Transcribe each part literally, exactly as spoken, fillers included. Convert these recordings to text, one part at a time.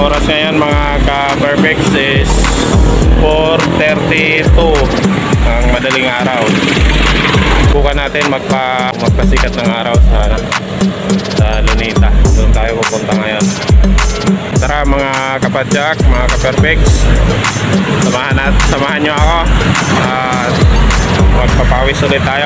oras ngayon mga ka-perfects is four thirty-two ang madaling araw. Bukan natin magpa, magpasikat ng araw sa, sa Luneta. Doon tayo pupunta ngayon. Tara mga kapadyak, mga ka-perfects, samahan, at, samahan nyo ako at magpapawis ulit tayo.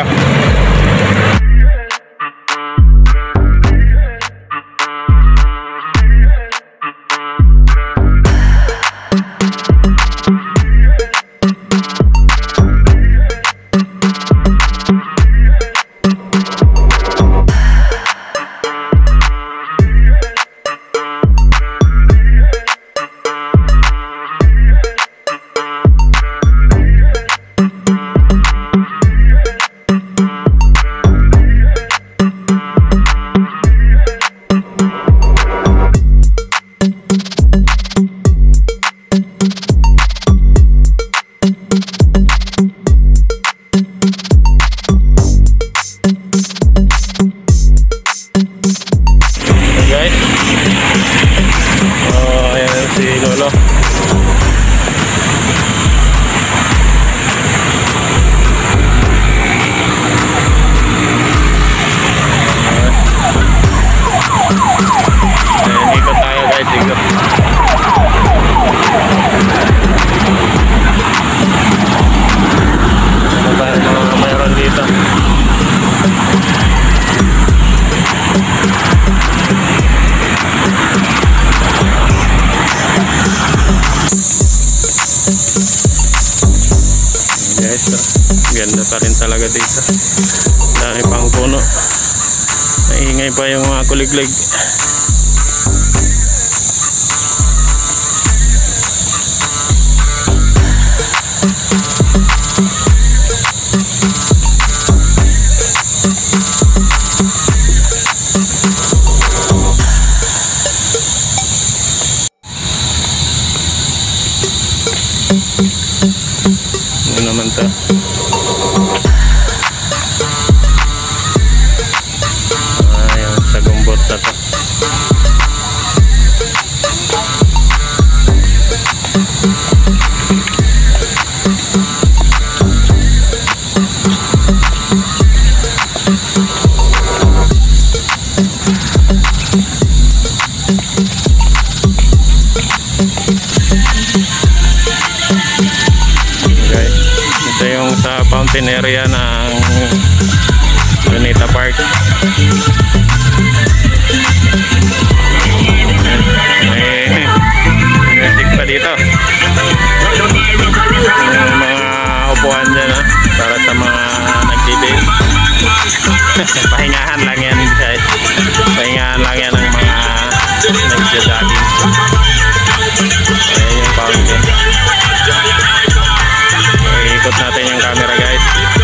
Ganda pa rin talaga dito. Dami pang puno. Maingay pa yung mga kuliglig. Ano naman to? Ayan, sa gumbot na to. Ito yung sa fountain area ng Luneta Park. May music pa dito. Yung mga upuan dyan, ha? Para sa mga nag-date. Pahingahan lang yan, guys. Pahingahan lang yan ng mga nag-jogging. Ayan yung fountain. Ikot natin yung camera, guys.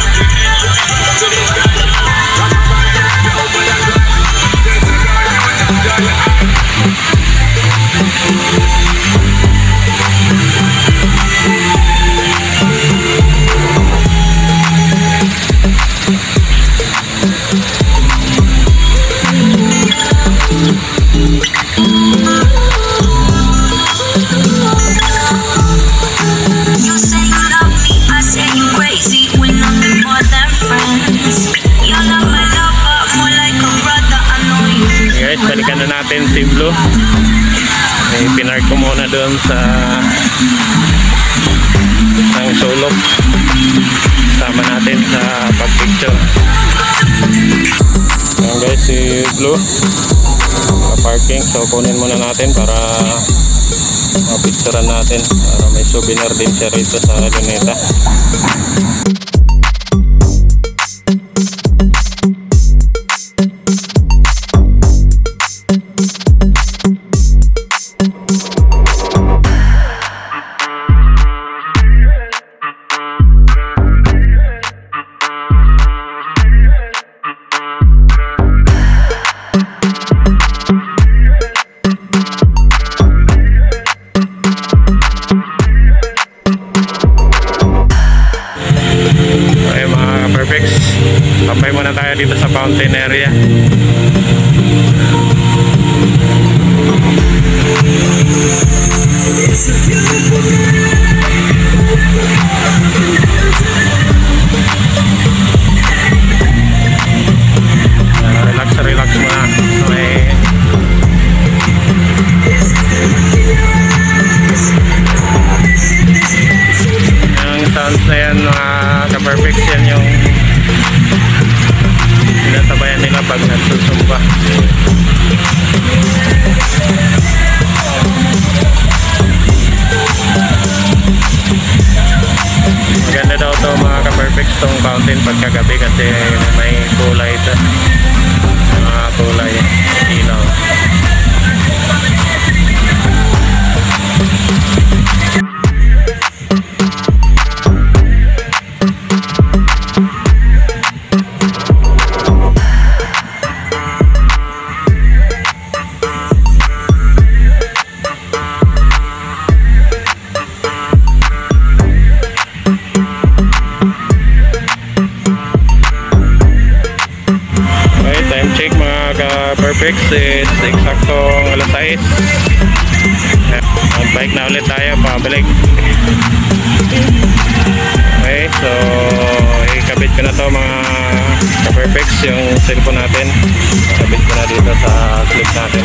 Balikan na natin si Blue. May pinark ko muna doon sa ang sulok. Sama natin sa pag-picture. Ayan guys, si Blue parking. So kunin muna natin para mapicturean natin, para may souvenir din siya rito sa Luneta. Uh, relax, relax muna. Okay. Yung sounds na yan mga ka-perfect, yan yung sinatabayan nila pag nagsusumba. Maganda daw to mga ka-perfect tong fountain pagkagabi kasi may kulay ito, mga kulay ilaw. Perfect, is eksaktong alas sais. Mag-bike na ulit tayo pabalik. Okay, so ikabit ko na to mga ka-perfects yung cellphone natin. Ikabit ko na dito sa clip natin.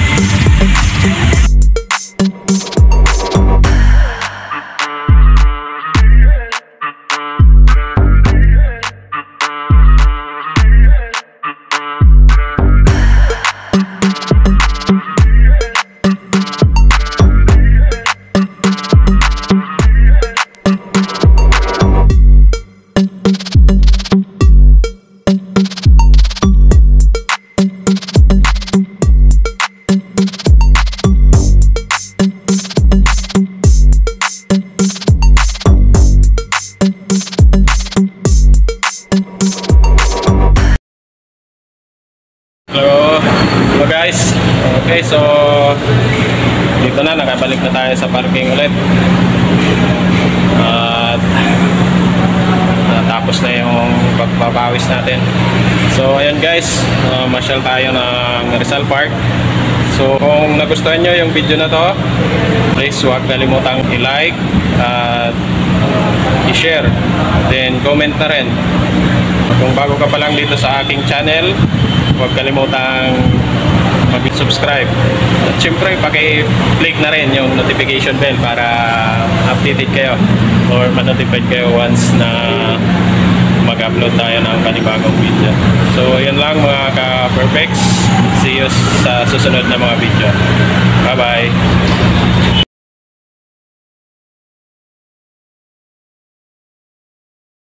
Hello, hello guys. Okay, so dito na, nakabalik na tayo sa parking ulit. At natapos na yung pagbabawis natin. So ayan guys, uh, masyal tayo ng Rizal Park. So kung nagustuhan nyo yung video na to, please huwag kalimutang i-like at i-share, then comment na rin. Kung bago ka pa lang dito sa aking channel, huwag kalimutang mag-subscribe. At syempre, paki-click na rin yung notification bell para updated kayo or ma-notified kayo once na mag-upload tayo ng panibagong video. So, yan lang mga ka-perfects. See you sa susunod na mga video. Bye-bye!